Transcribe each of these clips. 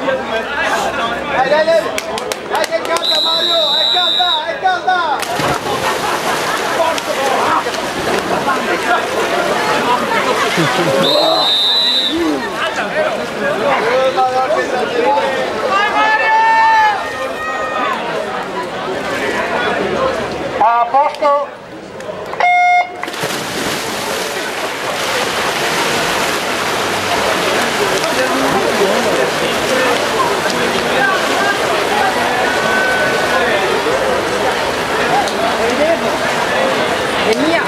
Dai che è calda Mario, è calda, è calda! A posto! È mia!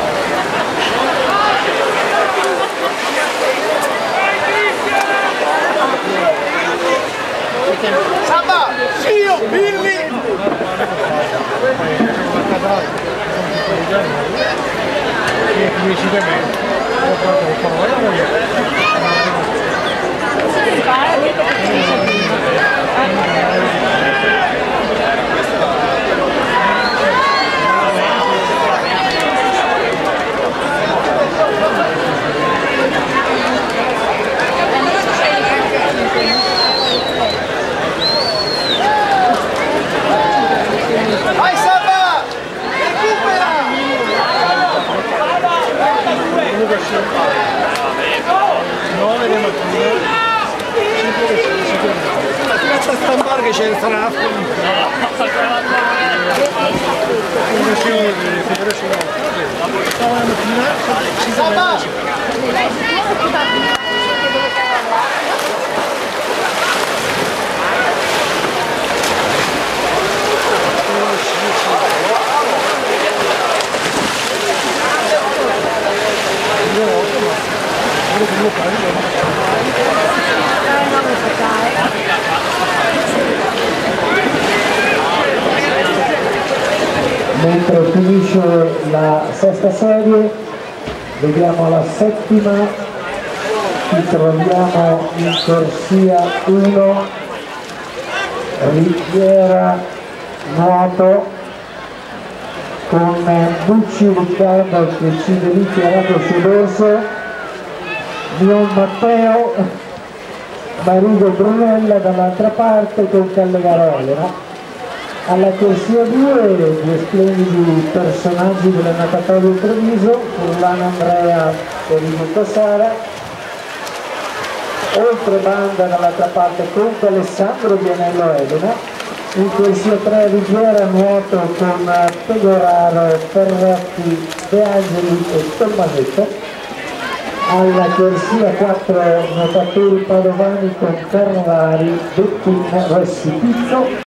Samba! Io! Billy! Vai Samba! Recupera! Basta stampare che c'è il traffico. Samba! Mentre finisce la sesta serie, vediamo la settima, ci troviamo in corsia 1, Riviera Nuoto, con Bucci Riccardo che ci delizia lato sud-est, Mion Matteo, Marigo Brunella dall'altra parte con Callegarole, no? Alla corsia 2 due splendidi personaggi della natatoria Treviso, Furlano Andrea e Rivuto Sara, oltre banda dall'altra parte Conte Alessandro Vianello Elena, in corsia 3 Riviera Nuoto con Pegoraro, Ferretti, De Angeli e Tommasetto, alla corsia 4 nuotatori padovani con Carvari, Bettin, Rossi Pizzo.